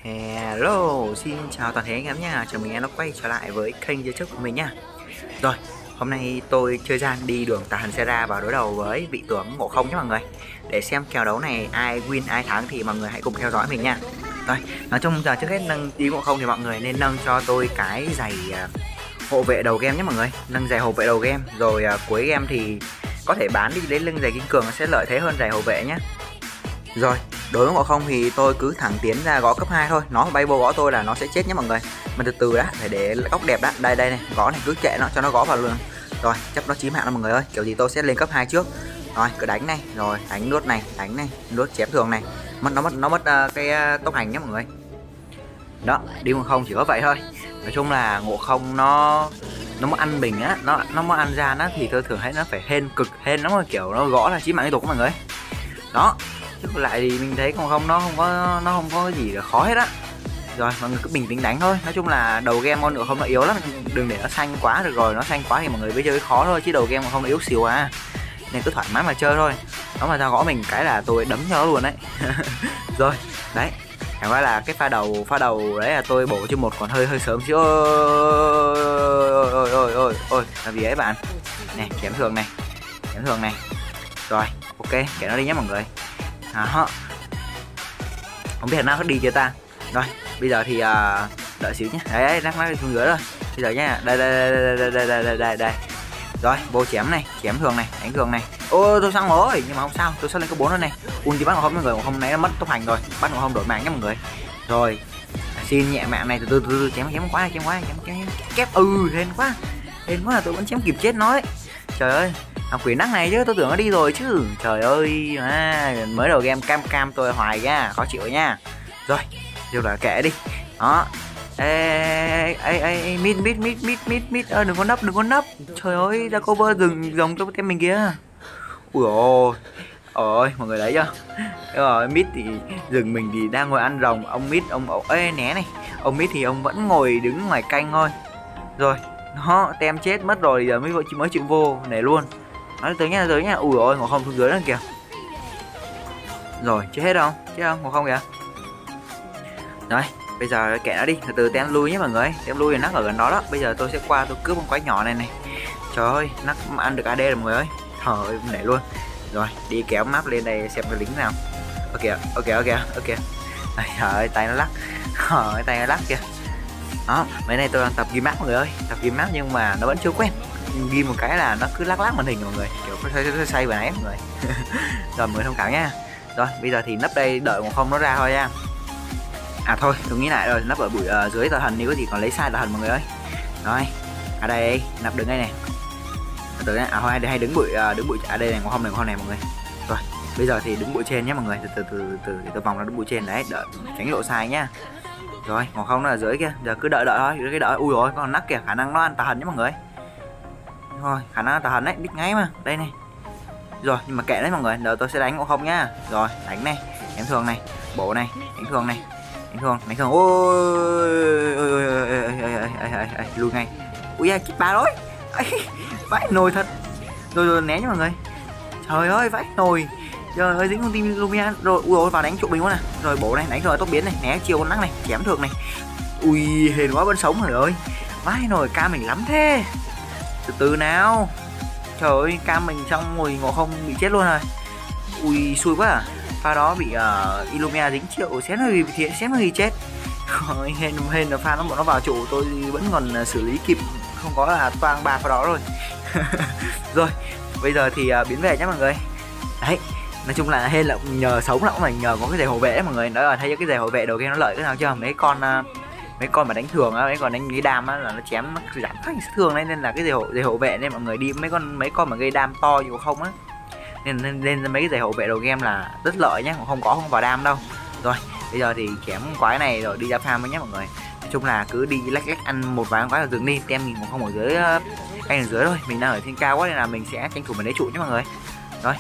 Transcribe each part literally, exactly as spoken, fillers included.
Hello, xin chào toàn thể anh em nha. Chào mừng anh em đã quay trở lại với kênh youtube của mình nha. Rồi, hôm nay tôi chơi gian đi đường tà thần Sera vào đối đầu với vị tướng Ngộ Không nhé mọi người. Để xem kèo đấu này ai win ai thắng thì mọi người hãy cùng theo dõi mình nha. Rồi, nói chung giờ trước hết nâng đi Ngộ Không thì mọi người nên nâng cho tôi cái giày uh, hộ vệ đầu game nhé mọi người. Nâng giày hộ vệ đầu game, rồi uh, cuối game thì có thể bán đi lấy lưng giày kim cương, nó sẽ lợi thế hơn giày hộ vệ nhé. Rồi, đối với Ngộ Không thì tôi cứ thẳng tiến ra gõ cấp hai thôi. Nó bay vô gõ tôi là nó sẽ chết nhé mọi người. Mà từ từ đã, phải để góc đẹp đã. Đây đây này, gõ này cứ kệ nó cho nó gõ vào luôn. Rồi, chấp nó chí mạng đó mọi người ơi. Kiểu gì tôi sẽ lên cấp hai trước. Rồi, cứ đánh này, rồi đánh nốt này, đánh này, nốt chém thường này. Mất nó mất nó mất uh, cái uh, tốc hành nhé mọi người. Đó, đi Ngộ Không chỉ có vậy thôi. Nói chung là Ngộ Không nó nó muốn ăn mình á, nó nó muốn ăn ra nó thì tôi thường thấy nó phải hên cực hên, nó mà kiểu nó gõ là chí mạng liên tục mọi người. Đó. Chứ lại thì mình thấy còn không nó không có nó không có gì là khó hết á. Rồi mọi người cứ bình tĩnh đánh thôi. Nói chung là đầu game con Ngộ Không nó yếu lắm, đừng để nó xanh quá được rồi, nó xanh quá thì mọi người bây giờ khó thôi, chứ đầu game Ngộ Không nó yếu xìu à. Nên cứ thoải mái mà chơi thôi. Nó mà ra gõ mình cái là tôi đấm cho nó luôn đấy. Rồi, đấy. Chẳng qua là cái pha đầu pha đầu đấy là tôi bổ chứ một còn hơi hơi sớm chứ. Ôi ôi ôi ôi ôi, làm gì ấy bạn. Này, chém thường này. Chém thường này. Rồi, ok, kệ nó đi nhé mọi người. Đó. Không biết nào đi chưa ta. Rồi bây giờ thì uh, đợi xíu nhé. Đấy đấy, rắc nó xuống dưới rồi. Bây giờ nha, đây đây đây đây đây đây đây đây đây. Rồi vô chém này, chém thường này, đánh thường này. Ô tôi sang rồi nhưng mà không sao, tôi sẽ lên cấp bốn rồi này. Ulti bắt Ngộ Không mọi người, không nãy nó mất tốc hành rồi, bắt Ngộ Không đổi mạng nhé mọi người. Rồi xin nhẹ mạng này, từ từ từ, từ chém chém quá chém quá chém chém kép ừ hên quá hên quá, tôi vẫn chém kịp chết nó đấy. Trời ơi, thằng quỷ nắc này chứ tôi tưởng nó đi rồi chứ. Trời ơi, à, mới đầu game cam cam tôi hoài nha, khó chịu nha. Rồi, điều là kệ đi. Đó. Ê ê ê mid mid mid mid mid mid ơ đừng có nấp, đừng có nấp. Trời ơi, ra cover rừng rồng cho tem mình kia. Ui ôi. Ôi, mọi người thấy chưa? Rồi mid thì rừng mình thì đang ngồi ăn rồng, ông mid ông ông ê né này. Ông mid thì ông vẫn ngồi đứng ngoài canh thôi. Rồi, nó tem chết mất rồi, giờ mới mới chịu vô để luôn. Nói tới nha, tới nha. Ui ôi, Ngộ Không xuống dưới nữa kìa. Rồi, chết hết không? Chết không? Ngộ Không kìa. Rồi, bây giờ kệ nó đi, từ từ tem lui nhé mọi người. Tem lui là nắc ở gần đó đó. Bây giờ tôi sẽ qua tôi cướp con quái nhỏ này này. Trời ơi, nắc ăn được a đê rồi mọi người ơi. Trời ơi, để luôn. Rồi, đi kéo map lên đây xem cái lính nào. Ok, ok, ok, ok. Trời ơi, tay nó lắc. Trời tay nó lắc kìa. Đó, mấy nay tôi đang tập ghi map mọi người ơi, tập ghi map nhưng mà nó vẫn chưa quen. Ghi một cái là nó cứ lắc lắc màn hình mọi người, kiểu xoay xoay xoay vừa nãy mọi người. Rồi mọi người thông cảm nha. Rồi bây giờ thì nấp đây đợi Ngộ Không nó ra thôi nha. À thôi tôi nghĩ lại rồi, nấp ở bụi uh, dưới tà thần đi có gì còn lấy sai tà thần mọi người ơi. Rồi ở đây nấp đứng đây này. Từ đấy à thôi hay đứng bụi uh, đứng bụi ở đây này, Ngộ Không này, Ngộ Không này mọi người. Rồi bây giờ thì đứng bụi trên nhé mọi người, từ từ từ từ tôi vòng ra đứng bụi trên đấy, đợi tránh lộ sai nhá. Rồi Ngộ Không nó ở dưới kia, giờ cứ đợi đợi thôi, cái đợi. Ui rồi con nắc kìa, khả năng nó ăn tà thần nhé mọi người. Rồi khả năng tà thần đấy, biết ngay mà. Đây này. Rồi nhưng mà kệ đấy mọi người, đợi tôi sẽ đánh Ngộ Không nhá. Rồi đánh này, đánh thường này, bổ này, đánh thường này, đánh thường, đánh thường. Ôi ôi ôi ôi lui ngay. Ui da chích ba rồi. Vãi nồi thật. Rồi rồi né nhé mọi người. Trời ơi vãi nồi. Trời ơi dính con tim Lumia rồi. Ui ôi vào đánh trụ mình quá nè. Rồi bổ này, đánh rồi tốc biến này, né chiêu con nắc này, chém thường này. Ui hên quá vẫn sống rồi ơi. Vãi nồi ca mình lắm thế. Từ từ nào. Trời ơi cam mình xong rồi Ngộ Không bị chết luôn rồi. Ui xui quá à. Pha đó bị uh, Illumia dính triệu xém hơi bị xém hơi chết. Hên hên là pha nó bọn nó vào trụ tôi vẫn còn uh, xử lý kịp, không có là toang ba pha đó rồi. Rồi bây giờ thì uh, biến về nhé mọi người. Đấy nói chung là hên là nhờ sống là cũng phải nhờ có cái giày hộ vệ mọi người. Đó là thấy cái giày hộ vệ đầu game nó lợi cái nào chưa. Mấy con uh, mấy con mà đánh thường á, mấy con đánh gây đam á là nó chém nó giảm thành thường đấy, nên là cái giày hộ giày hộ vệ nên mọi người đi mấy con mấy con mà gây đam to nhiều không á, nên nên, nên mấy cái giày hộ vệ đầu game là rất lợi nhé, không có không vào đam đâu. Rồi bây giờ thì chém quái này rồi đi ra farm nhé mọi người. Nói chung là cứ đi lách lách ăn một vài quái là dừng đi, tem mình cũng không ở dưới anh ở dưới thôi, mình đang ở trên cao quá nên là mình sẽ tranh thủ mình lấy trụ nhé mọi người. Rồi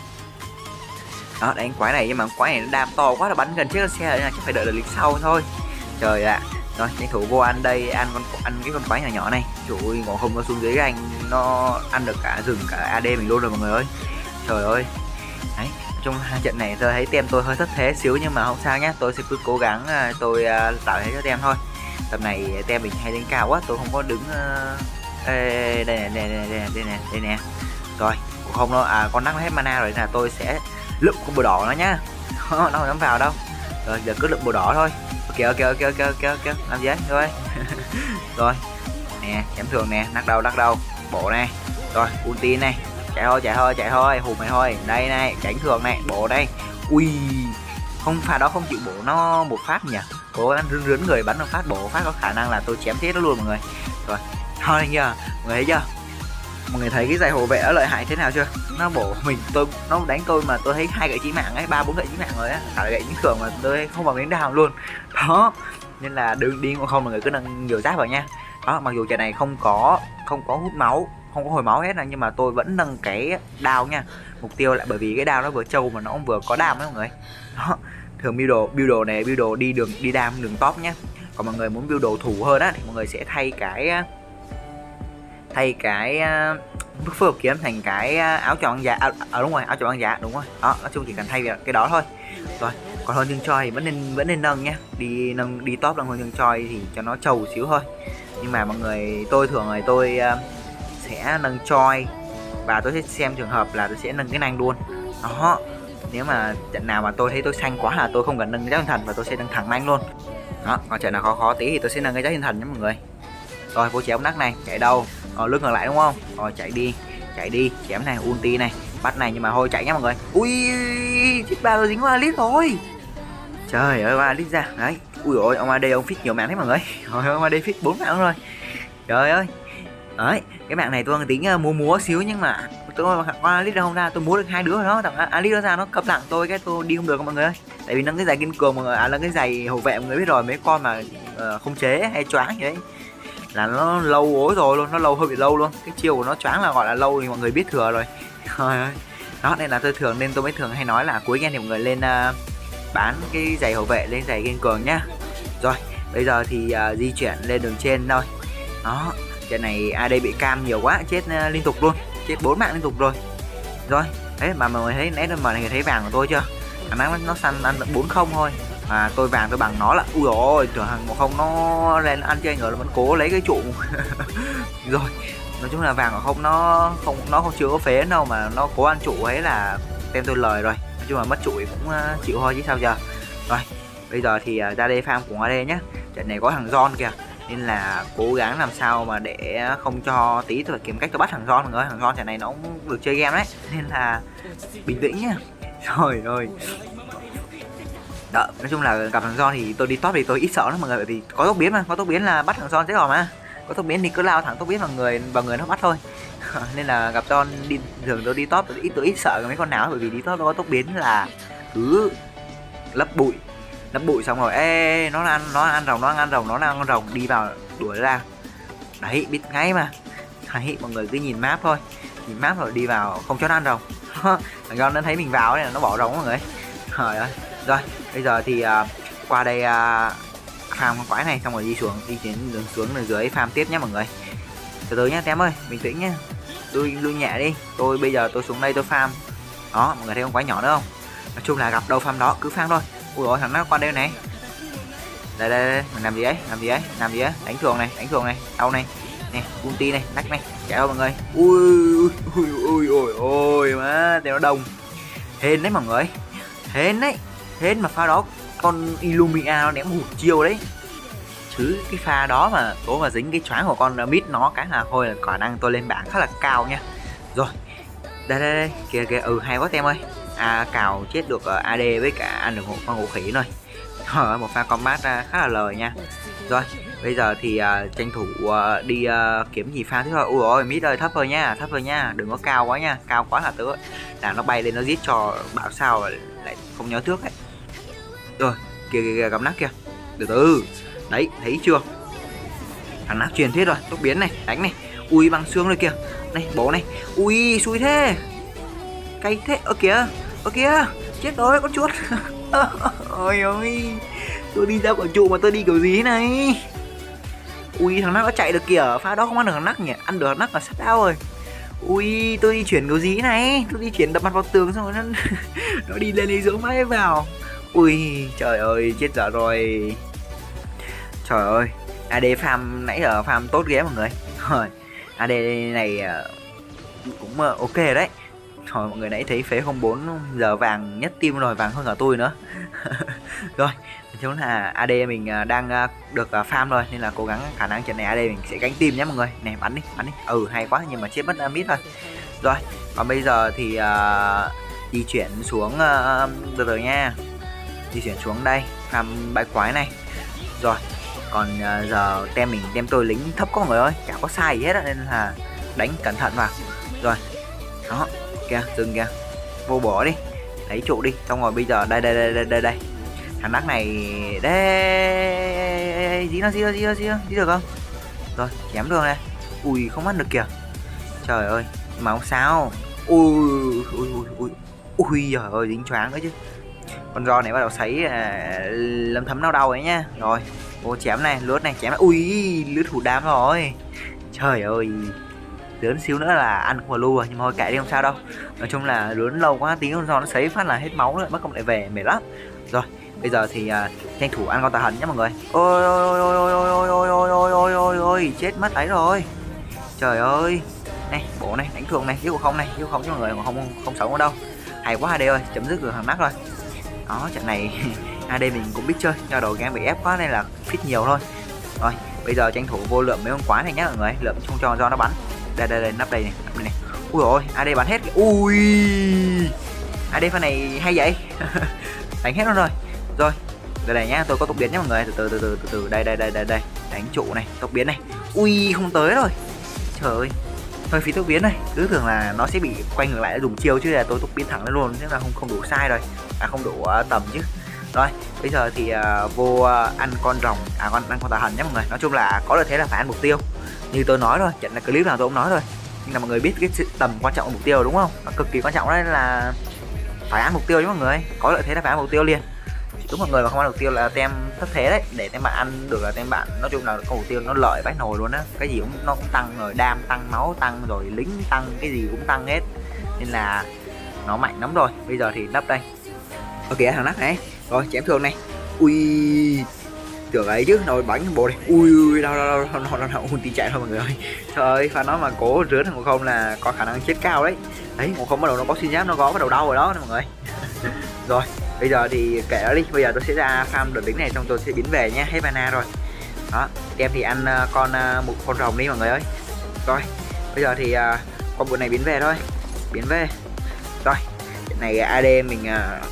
đó đánh quái này, nhưng mà quái này nó đam to quá là bắn gần chết xe rồi nên là chắc phải đợi được lính sau thôi. Trời ạ. Rồi tranh thủ vô ăn đây, ăn con ăn cái con quái nhỏ nhỏ này. Trời ơi Ngộ Không nó xuống dưới anh nó ăn được cả rừng cả a đê mình luôn rồi mọi người ơi. Trời ơi. Đấy Trong hai trận này tôi thấy tem tôi hơi thất thế xíu nhưng mà không sao nhé, tôi sẽ cứ cố gắng tôi tạo thế cho tem thôi. Tầm này tem mình hay lên cao quá, tôi không có đứng uh... Ê, đây nè, đây nè, đây nè, đây nè, đây nè. Rồi, không nó à con nắc hết mana rồi là tôi sẽ lượm con bồ đỏ nó nhá. Nó không dám vào đâu. Rồi giờ cứ lượm bồ đỏ thôi. Ok ok ok ok ok ok làm gì đấy thôi. Rồi nè, chém thường nè, nắc đầu nắc đầu, bộ này. Rồi ulti này, chạy thôi chạy thôi chạy thôi, hùm mày thôi. Đây này, tránh thường này, bộ đây. Ui, không pha đó không chịu bổ nó một phát nhỉ. Cố gắng rướn rướn người bắn một phát, bổ một phát có khả năng là tôi chém chết nó luôn mọi người. Rồi thôi nhá, mọi người thấy chưa, mọi người thấy cái giày hộ vệ nó lợi hại thế nào chưa. Nó bổ mình, tôi nó đánh tôi mà tôi thấy hai gậy chí mạng ấy, ba bốn gậy chí mạng rồi á, cả gậy chí thường mà tôi không bằng đánh đào luôn đó. Nên là đừng đi ngộ không, mọi người cứ nâng nhiều giáp vào nha. Đó, mặc dù trận này không có không có hút máu, không có hồi máu hết, là nhưng mà tôi vẫn nâng cái đao nha. Mục tiêu lại bởi vì cái đao nó vừa trâu mà nó cũng vừa có đam đấy mọi người. Đó, thường build đồ build đồ này build đồ đi đường đi đam đường top nhá. Còn mọi người muốn build đồ thủ hơn á thì mọi người sẽ thay cái thay cái bức phước kiếm thành cái áo choàng giả. À, à đúng rồi, áo choàng giả đúng rồi. Đó, nói chung chỉ cần thay việc cái đó thôi. Rồi, còn hơn chương choi thì vẫn nên vẫn nên nâng nhá. Đi nâng đi top nâng hơn chương choi thì cho nó trâu xíu thôi. Nhưng mà mọi người, tôi thường rồi tôi uh, sẽ nâng choi và tôi sẽ xem trường hợp là tôi sẽ nâng cái nanh luôn. Đó, nếu mà trận nào mà tôi thấy tôi xanh quá là tôi không cần nâng cái giáp thiên thần và tôi sẽ nâng thẳng nanh luôn. Đó, còn trận nào khó khó tí thì tôi sẽ nâng cái giáp thiên thần nhé mọi người. Rồi vô chéo nắc này, chạy đâu? Ờ, lướt ngược lại đúng không? Rồi chạy đi, chạy đi, chém này, ulti này, bắt này, nhưng mà thôi chạy nhá mọi người. Ui, chết ba rồi, dính qua lít rồi. Trời ơi, ba lít ra đấy. Ui ôi, ông a đê ông fit nhiều mạng thế mọi người. Rồi ông a đê fit bốn mạng rồi. Trời ơi. Đấy, cái mạng này tôi tính uh, múa múa xíu nhưng mà tôi con Alice đâu không ra, tôi múa được hai đứa rồi đó, thằng Alice nó ra nó cấm lặng tôi, cái tôi đi không được mọi người ơi. Tại vì nâng cái giày kiên cường mọi người, à nâng cái giày hậu vệ mọi người biết rồi, mấy con mà uh, không chế hay choáng vậy đấy là nó lâu ối rồi luôn, nó lâu hơi bị lâu luôn. Cái chiêu của nó choáng là gọi là lâu thì mọi người biết thừa rồi. Trời ơi. Đó nên là tôi thường nên tôi mới thường hay nói là cuối game thì mọi người lên uh, bán cái giày hậu vệ lên giày kiên cường nhá. Rồi bây giờ thì uh, di chuyển lên đường trên thôi. Đó, trận này a đê bị cam nhiều quá, chết uh, liên tục luôn, chết bốn mạng liên tục rồi. Rồi đấy mà mọi người thấy nét mà mọi người thấy vàng của tôi chưa, khả năng nó săn ăn được bốn không thôi mà tôi vàng tôi bằng nó là ui rồi, tưởng hàng một không nó lên ăn chơi ngờ nó vẫn cố lấy cái trụ. Rồi nói chung là vàng của không nó không nó không chưa có phế đâu mà nó cố ăn trụ ấy là tem tôi lời rồi. Nói chung là mất trụ thì cũng uh, chịu thôi chứ sao giờ. Rồi bây giờ thì uh, ra đây farm cùng a đê nhé. Trận này có thằng John kìa nên là cố gắng làm sao mà để không cho tí tôi phải kiếm cách tôi bắt thằng John mọi người. Thằng John trận này nó cũng được chơi game đấy nên là bình tĩnh nhá. Rồi rồi đó, nói chung là gặp thằng John thì tôi đi top thì tôi ít sợ lắm mọi người, bởi vì có tốc biến mà, có tốc biến là bắt thằng John dễ rồi mà, có tốc biến thì cứ lao thẳng tốc biến vào người vào người nó bắt thôi. Nên là gặp John đi thường tôi đi top tôi ít tôi ít sợ mấy con nào, bởi vì đi top nó có tốc biến là cứ lấp bụi lấp bụi xong rồi ê nó ăn nó ăn rồng nó ăn rồng nó ăn rồng đi vào đuổi ra đấy, biết ngay mà. Đấy, mọi người cứ nhìn map thôi, nhìn map rồi đi vào không cho nó ăn rồng. Thằng John nó thấy mình vào nên là nó bỏ rồng mọi người. Trời ơi. Rồi bây giờ thì uh, qua đây uh, farm con quái này xong rồi đi xuống, đi đến đường xuống đường dưới farm tiếp nhé mọi người. Từ từ nhá Tem ơi, bình tĩnh nhá, lui lui nhẹ đi. Tôi bây giờ tôi xuống đây tôi farm. Đó mọi người thấy con quái nhỏ nữa không, nói chung là gặp đâu farm đó cứ farm thôi. Ui ôi thằng nó qua đây này, đây đây, đây. Mình làm gì ấy làm gì ấy làm gì ấy đánh thường này đánh thường này đâu này nè, ulti này nách này chạy đâu mọi người. Ui ui ui ui ôi má Tem nó đông hên đấy mọi người, hên đấy, hên mà pha đó con Illumia nó ném hụt chiêu đấy chứ cái pha đó mà cố mà dính cái choáng của con mid nó cái là thôi là khả năng tôi lên bảng khá là cao nha. Rồi đây đây đây kìa kìa, ừ hay quá Tem ơi, à, cào chết được uh, a đê với cả ăn được một con ngũ khỉ rồi. Rồi một pha combat uh, khá là lời nha. Rồi bây giờ thì uh, tranh thủ uh, đi uh, kiếm gì pha thứ thôi. Ui ôi mid ơi, thấp thôi nha, thấp thôi nha, đừng có cao quá nha, cao quá là tớ là nó bay lên nó giết cho bảo sao lại không nhớ trước ấy. Rồi kìa kìa, kìa gặp nắc kìa, từ từ đấy thấy chưa, thằng nắc truyền thiết rồi, tốc biến này đánh này, ui băng xương rồi kìa, này bố này, ui xui thế, cay thế, ơ kìa ơ kìa chết rồi con chuột. Ôi ôi tôi đi ra quả trụ mà tôi đi kiểu gì thế này. Ui thằng nắc nó chạy được kìa, pha đó không ăn được thằng nắc nhỉ, ăn được thằng nắc là sắp đau rồi. Ui, tôi đi chuyển kiểu gì này, tôi đi chuyển đập mặt vào tường xong rồi nó nó đi lên đi xuống mãi vào. Ui trời ơi, chết dở rồi. Trời ơi, a đê farm nãy giờ farm tốt ghê mọi người. Rồi a đê này cũng ok đấy. Rồi mọi người nãy thấy phế không bốn giờ vàng nhất team rồi, vàng hơn cả tôi nữa. Rồi chúng là a đê mình đang được farm rồi nên là cố gắng khả năng trận này a đê mình sẽ gánh team nhé mọi người. Này bắn đi, bắn đi. Ừ hay quá nhưng mà chết mất mid thôi. Rồi còn bây giờ thì uh, di chuyển xuống uh, từ từ nha. Di chuyển xuống đây farm bãi quái này. Rồi còn uh, giờ tem mình tem tôi lính thấp quá mọi người ơi, chả có sai gì hết nên là đánh cẩn thận vào. Rồi đó kìa, dừng kìa, vô bỏ đi, lấy trụ đi. Xong rồi bây giờ đây đây đây đây đây, đây. Thằng nắc này đây, dí nó dí nó dí nó dí nó dí được không? Rồi chém được này. Ui không bắt được kìa, trời ơi mà không sao. Ui ui ui ui ui giời ơi, dính choáng nữa chứ. Con roi này bắt đầu sấy à, lâm thấm đau đầu ấy nhá. Rồi ô chém này, lướt này, chém này. Ui lướt thủ đám rồi, trời ơi lớn xíu nữa là ăn không vào lưu rồi, nhưng mà thôi kệ đi không sao đâu. Nói chung là lớn lâu quá tí con roi nó sấy phát là hết máu rồi, mất công lại về mệt lắm. Rồi bây giờ thì uh, tranh thủ ăn con tà hấn nhé mọi người. Ôi ôi ôi ôi ôi ôi ôi ôi ôi ôi ôi chết mất ấy rồi, trời ơi. Này bố này, đánh thường này, giết không này, giết không cho mọi người, mà không không sống ở đâu. Hay quá a đê ơi, chấm dứt được thằng nắc rồi. Đó trận này a đê mình cũng biết chơi, cho đầu game bị ép quá nên là fit nhiều thôi. Rồi bây giờ tranh thủ vô lượm mấy con quái này nhá mọi người, lượm không cho do nó bắn. Đây đây đây, nắp đây này, nắp đây này. Ui rồi a đê bắn hết. Ui a đê pha này hay vậy. Đánh hết luôn rồi. Rồi đây này nhá, tôi có tốc biến nhá mọi người, từ từ từ từ từ từ đây đây đây đây đây, đánh trụ này, tốc biến này. Ui không tới rồi, trời ơi hơi phí tốc biến này. Cứ tưởng là nó sẽ bị quay ngược lại dùng chiêu chứ là tôi tốc biến thẳng lên luôn, thế là không không đủ sai rồi, à không đủ uh, tầm chứ. Rồi bây giờ thì uh, vô uh, ăn con rồng, à con ăn con tà hần nhé mọi người. Nói chung là có lợi thế là phải ăn mục tiêu, như tôi nói rồi, trận là clip nào tôi cũng nói rồi, nhưng là mọi người biết cái sự tầm quan trọng của mục tiêu đúng không, nó cực kỳ quan trọng đấy, là phải ăn mục tiêu chứ mọi người. Có lợi thế là phải ăn mục tiêu liền. Đúng mọi người mà không ăn mục tiêu là tem thất thế đấy, để tem bạn ăn được là tem bạn nói chung là có mục tiêu nó lợi vãi nồi luôn á. Cái gì cũng nó cũng tăng rồi, đam tăng, máu tăng, rồi lính tăng, cái gì cũng tăng hết, nên là nó mạnh lắm rồi. Bây giờ thì nấp đây. Ok thằng nắp này, rồi chém thường này. Ui tưởng ấy chứ, rồi bắn bộ này. Ui ui đâu đâu đâu đâu đâu đâu ulti chạy thôi mọi người ơi. Trời ơi pha nó mà cố rướn thằng Ngộ Không là có khả năng chết cao đấy. Đấy Ngộ Không bắt đầu nó có xuyên giáp, nó có bắt đầu đau rồi đó mọi người. Rồi bây giờ thì kệ nó đi, bây giờ tôi sẽ ra farm đợt lính này xong tôi sẽ biến về nhé, hết mana rồi. Đó em thì ăn uh, con uh, một con rồng đi mọi người ơi. Rồi bây giờ thì uh, con bộ này biến về thôi, biến về. Rồi trận này a đê mình uh,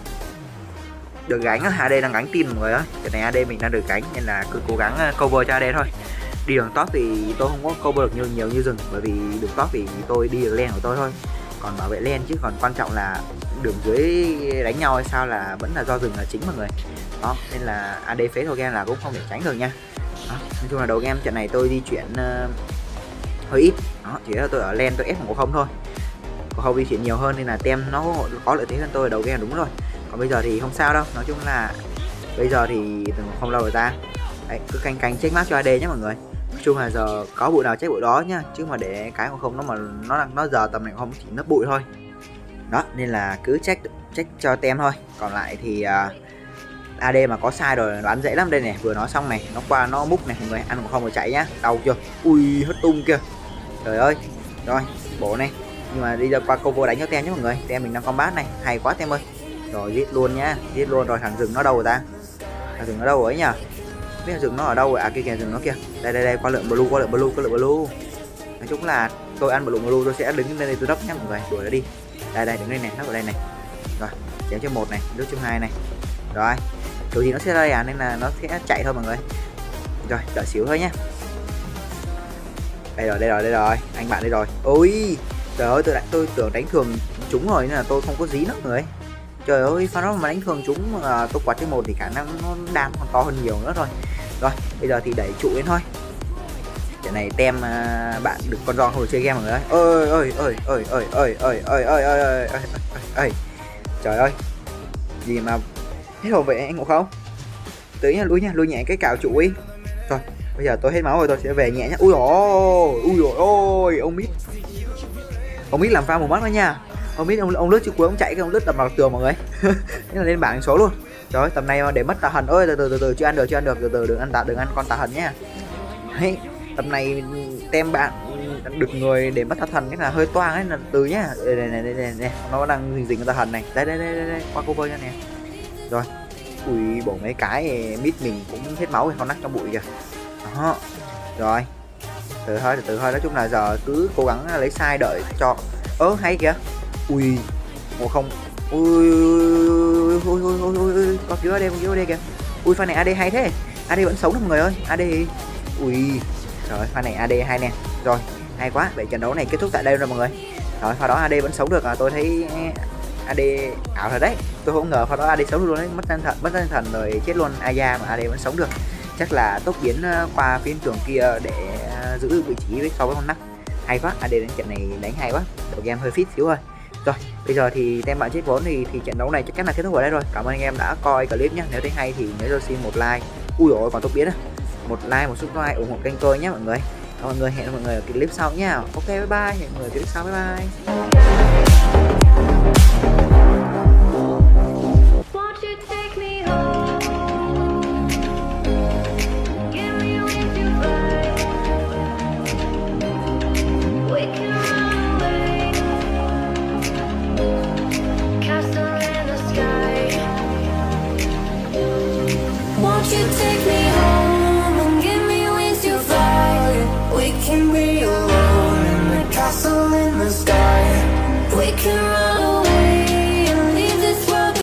được gánh, a đê đang gánh team mọi người ơi. Trận này a đê mình đang được gánh nên là cứ cố gắng uh, cover cho a đê thôi. Đi đường top thì tôi không có cover được nhiều nhiều như rừng, bởi vì đường top thì tôi đi được lane của tôi thôi, còn bảo vệ lane chứ còn quan trọng là đường dưới đánh nhau hay sao là vẫn là do rừng là chính mọi người. Đó nên là a đê phế đầu game là cũng không thể tránh được nha. Đó, nói chung là đầu game trận này tôi di chuyển uh, hơi ít. Đó chỉ là tôi ở lane tôi ép Ngộ Không thôi, còn không di chuyển nhiều hơn nên là tem nó có lợi thế hơn tôi đầu game đúng rồi. Còn bây giờ thì không sao đâu, nói chung là bây giờ thì không lâu rồi ta. Đấy, cứ canh canh check map cho a đê nhé mọi người. Nói chung là giờ có bụi nào check bụi đó nhá, chứ mà để cái Ngộ Không nó mà nó nó giờ tầm này không chỉ nấp bụi thôi. Đó nên là cứ check check cho tem thôi. Còn lại thì uh, a đê mà có sai rồi đoán dễ lắm. Đây này, vừa nói xong này, nó qua nó múc này mọi người, ăn Ngộ Không rồi chạy nhá, đau chưa. Ui hất tung kia, trời ơi. Rồi bổ này, nhưng mà đi ra qua cover đánh cho tem nhé mọi người. Tem mình đang combat này, hay quá tem ơi. Rồi giết luôn nhá, giết luôn. Rồi thằng rừng nó đâu rồi ta, thằng rừng nó đâu ấy nhỉ, biết rừng nó ở đâu rồi. À kia kìa, rừng nó kia, đây đây đây, qua lượng blue, qua lượng blue, qua lượng blue. Nói chung là tôi ăn lượng blue tôi sẽ đứng lên đây tôi đắp nhá mọi người, đuổi nó đi. Đây đây đứng đây này, nắp ở đây này. Rồi chém cho một này, đốt cho hai này. Rồi kiểu gì nó sẽ ra đây à, nên là nó sẽ chạy thôi mọi người. Rồi đợi xíu thôi nhá. Đây rồi đây rồi đây rồi, anh bạn đây rồi. Ôi trời ơi, tôi đã, tôi tưởng đánh thường chúng rồi nên là tôi không có dí nữa người ấy. Trời ơi pha nó mà đánh thường chúng mà tôi quạt cái một thì khả năng nó đam còn to hơn nhiều nữa rồi. Rồi bây giờ thì đẩy trụ lên thôi. Trận này tem uh, bạn được con roi không được chơi game mọi người ơi. Ơi ơi ơi ơi ơi ơi ơi ơi ơi ơi ơi ơi, trời ơi gì mà hết hồn vậy anh Ngộ Không. Tới nha, lui nha, lui nhẹ cái cào trụ ấy. Rồi Bây giờ tôi hết máu rồi, tôi sẽ về nhẹ nhá. Ui ôi, ui ôi ôi, ông Mít. Ông Mít làm pha một mắt đó nha. Ông Mít ông ông lướt trước cuối ông chạy cái ông lướt đập vào tường mọi người. Thế là lên bảng số luôn. Trời ơi, tầm này mà để mất tà thần. Ôi từ từ từ từ chưa ăn được, chưa ăn được, từ từ đừng ăn tà đừng ăn con tà thần nhá. Đấy, tầm này tem bạn được người để mất tà thần cái là hơi toang ấy, là từ nhá. Đây này này này, này. Nó đang rình rình con tà thần này. Đây đây đây đây, đây. Qua cover cho nè. Rồi. Ui bổ mấy cái Mít mình cũng hết máu rồi, con nắc trong bụi kìa. Đó. Rồi. Từ thôi từ từ thôi, nói chung là giờ cứ cố gắng lấy sai đợi cho. Ơ hay kìa. Ui một không. Ui ui ui ui ui có cứu a đê, có cứu a đê kìa. Ui pha này a đê hay thế. a đê vẫn sống đó mọi người ơi. a đê. Ui. Rồi pha này a đê hay nè. Rồi, hay quá. Vậy trận đấu này kết thúc tại đây rồi mọi người. Rồi pha đó a đê vẫn sống được à, tôi thấy a đê ảo thật đấy. Tôi không ngờ pha đó a đê sống được luôn đấy, mất tinh thần, mất tinh thần rồi chết luôn Aya mà a đê vẫn sống được. Chắc là tốc biến qua phiên tường kia để giữ vị trí với so với con nắc. Hay quá, a đê đến trận này đánh hay quá. Đầu game hơi fit xíu thôi. Rồi, bây giờ thì tem bạn chết vốn thì thì trận đấu này chắc chắn là kết thúc ở đây rồi. Cảm ơn anh em đã coi clip nhé. Nếu thấy hay thì nhớ cho xin một like. Ui dồi ôi còn tốc biến à. Một like, một subscribe ủng hộ kênh tôi nhé mọi người. Cảm ơn mọi người, hẹn mọi người ở clip sau nhá. Ok bye bye, hẹn mọi người clip sau, bye bye.